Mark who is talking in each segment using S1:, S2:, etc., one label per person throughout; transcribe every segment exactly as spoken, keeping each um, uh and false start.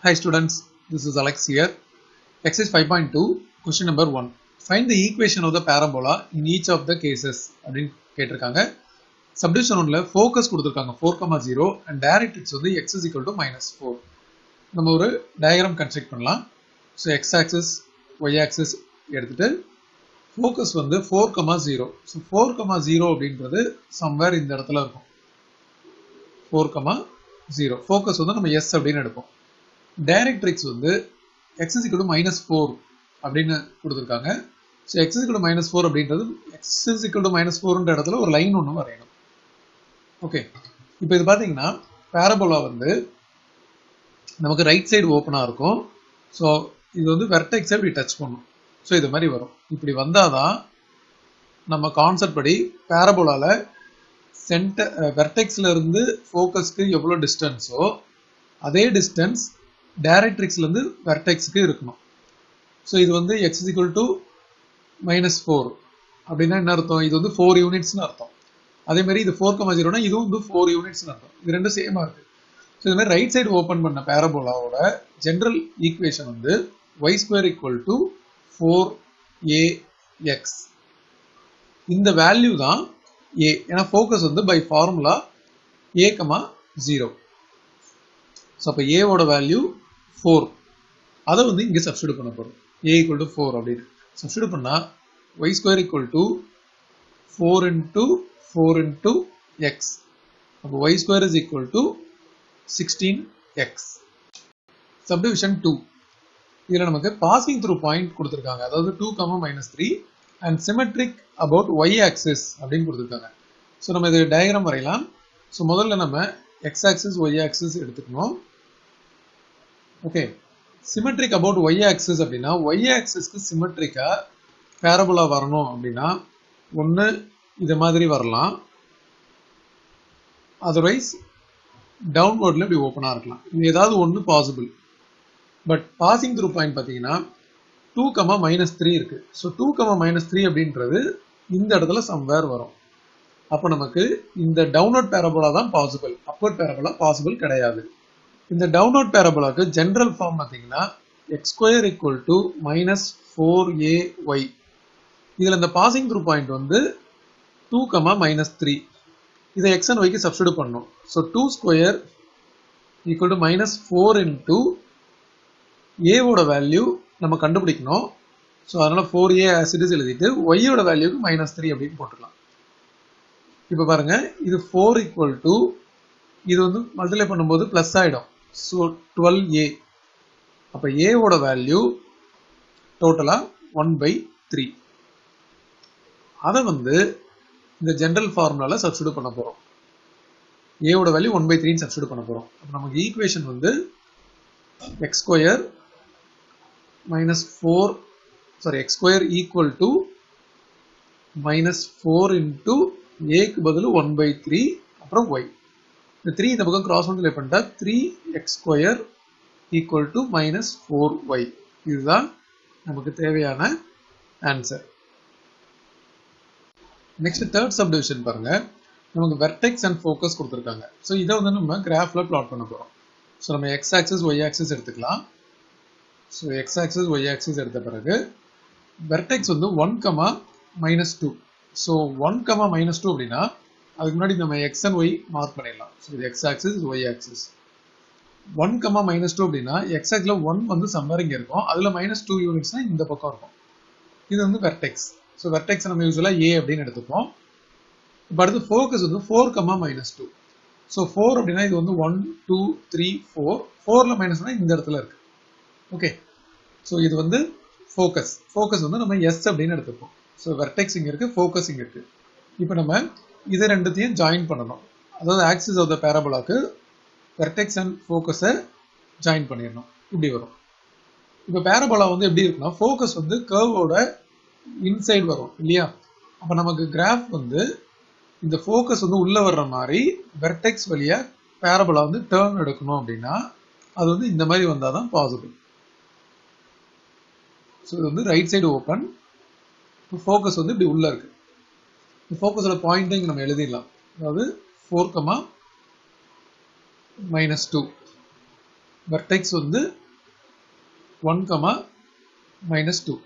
S1: Hi students, this is Alex here. Exercise five point two, question number one. Find the equation of the parabola in each of the cases. அப்படினு கேட்டிருக்காங்க. Subdivision one ல focus கொடுத்திருக்காங்க four, zero and directrix வந்து x is equal to minus four. நம்ம ஒரு diagram construct பண்ணலாம். So x axis, y axis எடுத்துட்டு focus வந்து four, zero. So four, zero அப்படின்றது somewhere இந்த இடத்துல இருக்கும். four, zero. Focus வந்து நம்ம s அப்படினு எடுப்போம். Directrix வந்து x is equal to minus four அப்படினு கொடுத்திருக்காங்க. So x is equal to minus four அப்படின்றது x is equal to minus four ன்ற இடத்துல ஒரு லைன் ஒன்னு வரையணும். ஓகே. இப்போ இது பாத்தீங்கன்னா parabola வந்து நமக்கு ரைட் சைடு ஓபனா இருக்கும். சோ இது வந்து வெர்டெக்ஸ் அப்படி டச் பண்ணும். சோ இது மாதிரி வரும். இப்படி வந்தாதான் நம்ம கான்செப்ட் படி parabola ல சென்டர் வெர்டெக்ஸ்ல இருந்து ஃபோக்கஸ்க்கு எவ்வளவு டிஸ்டன்ஸோ அதே டிஸ்டன்ஸ் டைரக்ட்ரிக்ஸ்ல இருந்து வெர்டெக்ஸ்க்கு இருக்கணும். சோ இது வந்து x is equal to minus four அப்படினா என்ன அர்த்தம்? இது வந்து four யூனிட்ஸ் னு அர்த்தம். அதே மாதிரி இது four, zero னா இதுவும் வந்து four யூனிட்ஸ் னு அர்த்தம். இது ரெண்டும் சேமா இருக்கு. சோ இந்த மாதிரி ரைட் சைடு ஓபன் பண்ண பாராபோலாவோட ஜெனரல் ஈக்குவேஷன் வந்து y square equal to four a x. இந்த வேல்யூ தான் a. ஏனா ஃபோக்கஸ் வந்து by formula a, zero. So அப்ப a ஓட வேல்யூ four. அத வந்து இங்க சப்ஸ்டிட்யூட் பண்ண போறோம். a equal to four அப்படி சப்ஸ்டிட்யூட் பண்ணா y square equal to four into four into x. அப்ப y square is equal to sixteen x. Subdivision two. இதுல நமக்கு passing through point கொடுத்திருக்காங்க. அதாவது two, minus three and symmetric about y axis அப்படினு கொடுத்திருக்காங்க. So நம்ம இது டயகிராம் வரையலாம். சோ முதல்ல நம்ம x axis y axis எடுத்துக்கணும். Okay. symmetric about y axis அப்படினா y axis க்கு சிமெட்ரிக்கா parabola வரணும் அப்படினா ஒன்னு இந்த மாதிரி வரலாம். otherwise downwardல இப்படி ஓபனா இருக்கலாம். இது ஏதாவது ஒன்னு possible. But passing through point பாத்தீங்கன்னா two, minus three இருக்கு. சோ two, minus three அப்படின்றது இந்த இடத்துல somewhere வரும். அப்ப நமக்கு இந்த downward parabola தான் பாசிபிள். upward parabola பாசிபிள் கிடையாது. இந்த downward parabola-க்கு general form பாத்தீங்கன்னா x square equal to minus four a y. இதுல இந்த passing through point வந்து two, minus three. இதை x and y க்கு சப்ஸ்டிட்யூட் பண்ணனும். So two square equal to minus four into a ஓட வேல்யூ நம்ம கண்டுபிடிக்கணும். சோ அதனால four a as it is எழுதிட்டு y ஓட வேல்யூக்கு minus three அப்படினு போட்டுக்கலாம். இப்போ பாருங்க இது four equal to இது வந்து மல்டிப்ளை பண்ணும்போது பிளஸ் ஆயிடும். So twelve a. அப்ப a ஓட வேல்யூ டோட்டலா one by three. அத வந்து இந்த ஜெனரல் ஃபார்முலால சப்ஸ்டிட்யூட் பண்ண போறோம். a ஓட வேல்யூ one by three ன்னு சப்ஸ்டிட்யூட் பண்ண போறோம். அப்ப நமக்கு ஈக்குவேஷன் வந்து x square minus four sorry x square equal to minus four into a க்கு பதிலு one by three அப்புறம் y. இந்த three இந்த பக்கம் கிராஸ் மல்டிப்ளை பண்ணிட்டா three x square equal to minus four y. இதுதான் நமக்கு தேவையான ஆன்சர். நெக்ஸ்ட் third subdivision பாருங்க. நமக்கு vertex and focus கொடுத்திருக்காங்க. சோ இத வந்து நம்ம கிராஃப்ல பிளாட் பண்ண போறோம். சோ நம்ம x axis y axis எடுத்துக்கலாம். So x axis y axis எடுத்த பிறகு vertex வந்து one, minus two. So one, minus two அப்படினா அதுக்கு முன்னாடி நம்ம x and y மார்க் பண்ணிடலாம். சோ இது x axis இது y axis. one, minus two அப்படினா x axis ல one வந்து somewhere இங்க இருக்கும். அதுல minus two யூனிட்ஸ்னா இந்த பக்கம் இருக்கும். இது வந்து vertex. சோ vertex நம்ம யூசுவலா a அப்படினு எடுத்துப்போம். இப்போ அடுத்து focus வந்து four, minus two. So four அப்படினா இது வந்து one, two, three, four. four ல minus னா இந்த இடத்துல இருக்கு. ஓகே. சோ இது வந்து focus. focus வந்து நம்ம s அப்படினு எடுத்துப்போம். சோ vertex இங்க இருக்கு, focus இங்க இருக்கு. இப்போ நம்ம இத ரெண்டுத்தையும் ஜாயின் பண்ணனும். அதாவது axis of the parabola-க்கு vertex and focus-ஐ ஜாயின் பண்ணிரணும். இப்படி வரும். இப்போ parabola வந்து எப்படி இருக்குன்னா focus வந்து curve-ஓட இன்சைடு வரும் இல்லையா? அப்ப நமக்கு கிராஃப் வந்து இந்த focus வந்து உள்ள வர்ற மாதிரி vertex வழியா parabola வந்து டர்ன் எடுக்கணும் அப்படினா அது வந்து இந்த மாதிரி வந்தாதான் பாசிபிள். சோ இது வந்து ரைட் சைடு ஓபன். focus வந்து இப்படி உள்ள இருக்கு. இந்த focus-ஓட பாயிண்டிங் நம்ம எழுதிடலாம். அதாவது four, minus two. வெர்டெக்ஸ் வந்து one, minus two.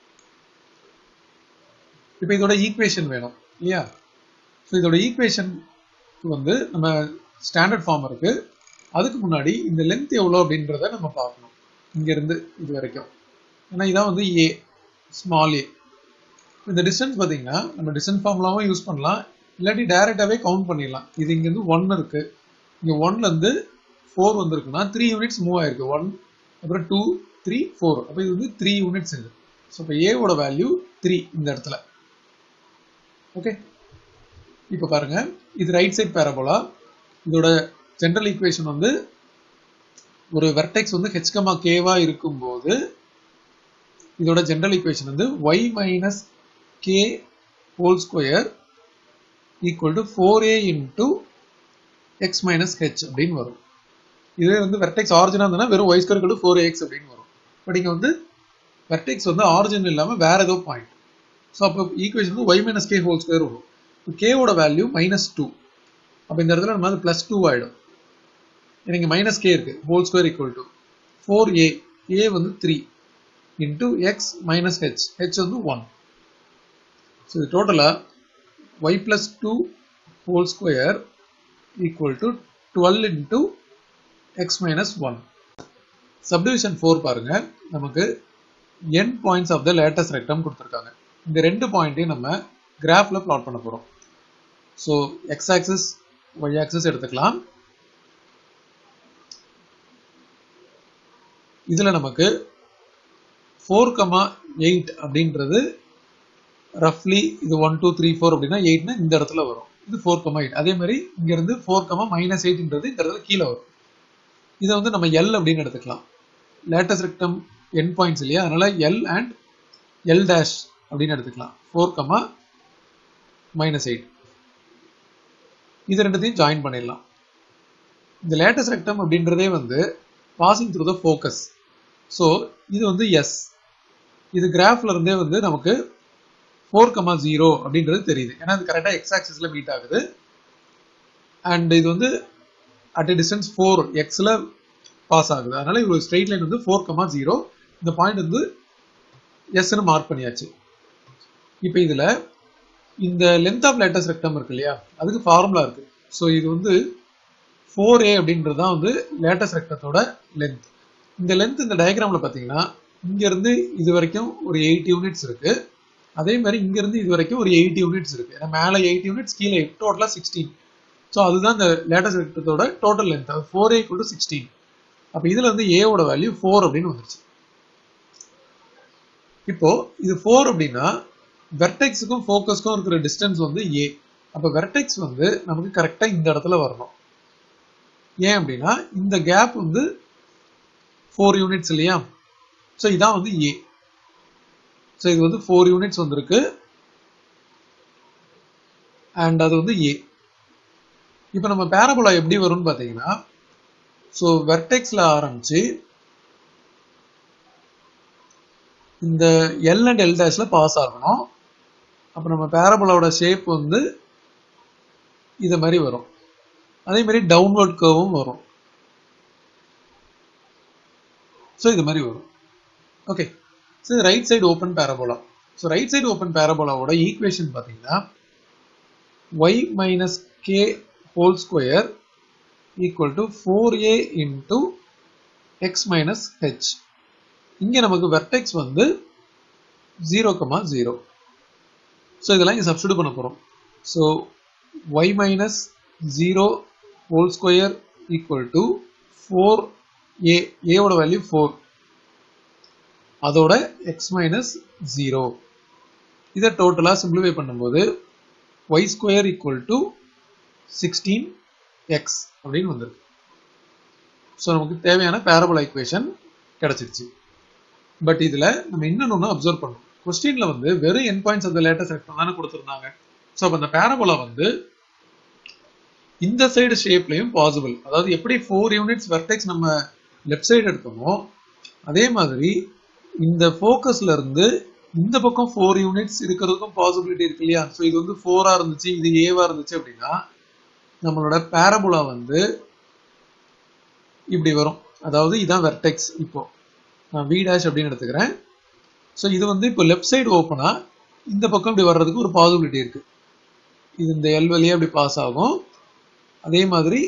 S1: இப்போ இதோட ஈக்குவேஷன் வேணும் இல்லையா? ஸோ இதோட ஈக்குவேஷன் வந்து நம்ம ஸ்டாண்டர்ட் ஃபார்ம் இருக்கு. அதுக்கு முன்னாடி இந்த லென்த் எவ்வளோ அப்படின்றத நம்ம பார்க்கணும் இங்கேருந்து இது வரைக்கும். ஏன்னா இதான் வந்து ஏ ஸ்மால் ஏ. இந்த டிஸ்டன்ஸ் பார்த்தீங்கன்னா நம்ம டிஸ்டன்ஸ் ஃபார்முலாவும் யூஸ் பண்ணலாம், இல்லாட்டி டைரெக்டாகவே கவுண்ட் பண்ணிடலாம். இது இங்கேருந்து ஒன் இருக்கு, இங்கே ஒன்லேருந்து ஃபோர் வந்துருக்குன்னா த்ரீ யூனிட்ஸ் மூவ் ஆயிருக்கு. ஒன் அப்புறம் டூ த்ரீ ஃபோர், அப்போ இது வந்து த்ரீ யூனிட்ஸ் இது. ஸோ இப்போ ஏவோட வேல்யூ த்ரீ இந்த இடத்துல. ஓகே, இப்போ பாருங்க, இது ரைட் சைட் பேரபோலா. இதோட ஜெனரல் ஈக்குவேஷன் வந்து ஒரு வெர்டெக்ஸ் வந்து h, k-வா இருக்கும்போது இதோட ஜெனரல் ஈக்குவேஷன் வந்து y minus k whole square equal to four a into x minus h அப்படின்னு வரும். இதே வந்து வெர்டெக்ஸ் ஆரிஜினா இருந்ததுன்னா வெறும் y square equal to four a x அப்படின்னு வரும். பட் இங்க வந்து வெர்டெக்ஸ் வந்து ஆரிஜின் இல்லாம வேற ஏதோ பாயிண்ட். ஸோ அப்போ ஈக்குவேஷன் வந்து y minus k whole square வரும். k ஓட வேல்யூ மைனஸ் டூ. அப்போ இந்த இடத்துல நம்ம பிளஸ் டூ ஆயிடும். எனக்கு மைனஸ் கே இருக்கு. Whole square equal to four A, A வந்து three into X minus H, H வந்து ஒன். ஸோ இது டோட்டலா Y plus two whole square equal to twelve into X minus one. Subdivision four பாருங்க, நமக்கு end points of the latus rectum கொடுத்துருக்காங்க. இந்த ரெண்டு பாயிண்ட்டையும் நம்ம கிராஃப்ல பிளாட் பண்ண போறோம். So X axis Y axis எடுத்துக்கலாம். இதுல நமக்கு ஃபோர் கமா எயிட் அப்படின்றது ரஃப்லி இது ஒன் டூ த்ரீ ஃபோர் அப்படின்னா எயிட்னா இந்த இடத்துல வரும். இது ஃபோர் கமா எயிட். அதே மாதிரி இங்க இருந்து ஃபோர் கமா மைனஸ் எயிட்ன்றது இந்த இடத்துல கீழே வரும். இதை வந்து நம்ம எல் அப்படின்னு எடுத்துக்கலாம். லேட்டஸ்ட் ரெக்டம் என் பாயிண்ட்ஸ் இல்லையா, அதனால எல் அண்ட் எல் டேஷ் அப்படின்னு எடுத்துக்கலாம். ஃபோர் கமா மைனஸ் எயிட் இது ரெண்டுத்தையும் ஜாயின் பண்ணிடலாம். இந்த லேட்டஸ்ட் ரெக்டம் அப்படின்றதே வந்து passing through the focus. So இது வந்து எஸ். இது கிராஃப்ல இருந்தே வந்து நமக்கு ஃபோர் கமா ஜீரோ அப்படின்றது தெரியுது. ஏன்னா இது கரெக்டாக எக்ஸ் ஆக்சிஸ்ல மீட் ஆகுது. அண்ட் இது வந்து அட் எ டிஸ்டன்ஸ் ஃபோர் எக்ஸ்ல பாஸ் ஆகுது. அதனால இது ஸ்ட்ரெயிட் லைன் வந்து ஃபோர் கமா ஜீரோ. இந்த பாயிண்ட் வந்து எஸ்ன்னு மார்க் பண்ணியாச்சு. இப்போ இதுல இந்த லென்த் ஆஃப் லேட்டஸ்ட் ரெக்டம் இருக்கு இல்லையா, அதுக்கு ஃபார்முலா இருக்கு. ஸோ இது வந்து ஃபோர் ஏ அப்படின்றது தான் வந்து லேட்டஸ்ட் ரெக்டத்தோட லென்த். இந்த லென்த் இந்த டயக்ராம்ல பார்த்தீங்கன்னா இங்க இருந்து இது வரைக்கும் ஒரு எயிட் யூனிட்ஸ் இருக்கு. அதே மாதிரி இங்க இருந்து இது வரைக்கும் ஒரு எயிட் யூனிட்ஸ் இருக்கு. ஏன்னா மேலே எயிட் யூனிட்ஸ், கீழே டோட்டலா சிக்ஸ்டீன். ஸோ அதுதான் இந்த லேட்டஸ்ட் ரெக்டத்தோட டோட்டல் லென்த். அது four A equal to sixteen. அப்போ இதுல வந்து ஏவோட வேல்யூ ஃபோர் அப்படின்னு வந்துருச்சு. இப்போ இது ஃபோர் அப்படின்னா வெர்டெக்ஸுக்கும் ஃபோக்கஸ்க்கும் இருக்கிற டிஸ்டன்ஸ் வந்து ஏ. அப்போ வெர்டெக்ஸ் வந்து நமக்கு கரெக்டாக இந்த இடத்துல வரணும். ஏன் அப்படின்னா இந்த கேப் வந்து ஃபோர் யூனிட்ஸ் இல்லையா, ஸோ இதான் வந்து ஏ. ஸோ இது வந்து ஃபோர் யூனிட்ஸ் வந்திருக்கு அண்ட் அது வந்து ஏ. இப்போ நம்ம பேரபோலா எப்படி வரும்னு பார்த்தீங்கன்னா, ஸோ வெர்டெக்ஸ்ல ஆரம்பிச்சு இந்த எல் அண்ட் எல் டேஷ்ல பாஸ் ஆகணும். அப்போ நம்ம பேரபோலாவோட ஷேப் வந்து இது மாதிரி வரும். அதே மாதிரி டவுன்வர்ட் கர்வும் வரும். ஸோ இது மாதிரி வரும். Okay, so right side open parabola. So right side open பேரபோலாவோட ஈக்குவேஷன் பார்த்தீங்கன்னா Y minus K whole square equal to four A into X minus H. இங்கே நமக்கு வெர்டெக்ஸ் வந்து ஜீரோ கமா ஜீரோ. ஸோ இதெல்லாம் இங்கே சப்ஸ்டிட்யூட் பண்ண போகிறோம். So Y minus zero whole square equal to four A, ஏவோட வேல்யூ ஃபோர், அதோட X minus zero. இதை டோட்டலாக சிம்பிளிஃபை பண்ணும்போது Y square equal to sixteen X அப்படின்னு வந்திருக்கு. ஸோ நமக்கு தேவையான பேரபோலா ஈக்குவேஷன் கிடைச்சிருச்சு. பட் இதில் நம்ம இன்னொன்று அப்சர்வ் பண்ணணும். கொஸ்டின்ல வந்து வெறும் end points of the latus rectum தானே கொடுத்துருந்தாங்க. ஸோ அப்போ அந்த பேரபோலா வந்து இந்த சைடு ஷேப்லையும் பாசிபிள். அதாவது எப்படி ஃபோர் யூனிட்ஸ் வெர்டெக்ஸ் நம்ம லெஃப்ட் சைடு எடுத்தோமோ அதே மாதிரி இந்த ஃபோக்கஸ்ல இருந்து இந்த பக்கம் ஃபோர் யூனிட்ஸ் இருக்கிறதுக்கும் பாசிபிலிட்டி இருக்கு இல்லையா. ஸோ இது வந்து ஃபோரா இருந்துச்சு, இது ஏவா இருந்துச்சு அப்படின்னா நம்மளோட பேரபோலா வந்து இப்படி வரும். அதாவது இதான் வெர்டெக்ஸ். இப்போ நான் v dash அப்படின்னு எடுத்துக்கிறேன். ஸோ இது வந்து இப்போ லெஃப்ட் சைடு ஓப்பனா இந்த பக்கம் இப்படி வர்றதுக்கு ஒரு பாசிபிலிட்டி இருக்கு. இது இந்த எல் வழியா இப்படி பாஸ் ஆகும். அதே மாதிரி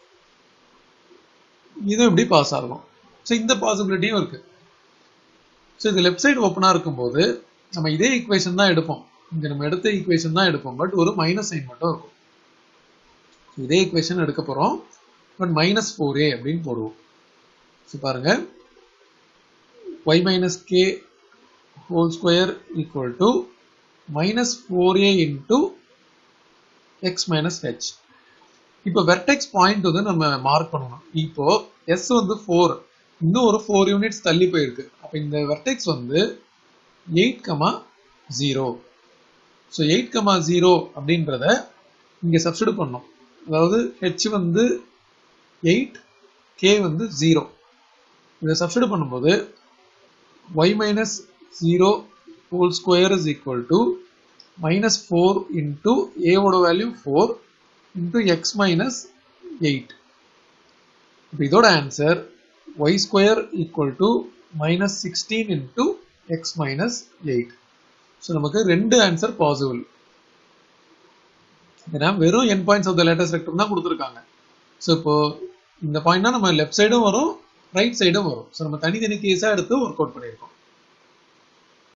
S1: இதுவும் இப்படி பாஸ் ஆகும். ஸோ இந்த பாசிபிலிட்டியும் இருக்கு. ஸோ இது லெஃப்ட் சைடு ஓப்பனா இருக்கும்போது நம்ம இதே ஈக்குவேஷன் தான் எடுப்போம். இங்க நம்ம எடுத்த ஈக்குவேஷன் தான் எடுப்போம். பட் ஒரு மைனஸ் சைன் மட்டும் இருக்கும். இதே ஈக்குவேஷன் எடுக்க போறோம். பட் மைனஸ் ஃபோர் ஏ அப்படின்னு போடுவோம். ஸோ பாருங்க, y minus K whole square equal to minus four a into x minus h. இப்போ vertex point வந்து நம்ம மார்க் பண்ணணும். இப்போ s வந்து four, இன்னும் ஒரு four யூனிட்ஸ் தள்ளி போயிருக்கு. அப்ப இந்த vertex வந்து eight, zero. So eight, zero அப்படின்றத இங்க சப்ஸ்டிட்யூட் பண்ணணும். அதாவது h வந்து eight, k வந்து zero. இதை சப்ஸ்டிட்யூட் பண்ணும்போது y minus zero whole square is equal to minus four into a ஓட value four into x minus eight. இப்போ இதோட answer y square equal to minus sixteen into x minus eight. So நமக்கு ரெண்டு answer possible. ஏன்னா வெறும் n points of the latus vector தான் கொடுத்துருக்காங்க. So இப்போ இந்த பாயிண்ட்னா நம்ம லெஃப்ட் சைடும் வரும், ரைட் சைடும் வரும். ஸோ நம்ம தனித்தனி கேஸாக எடுத்து ஒர்க் அவுட் பண்ணியிருக்கோம்.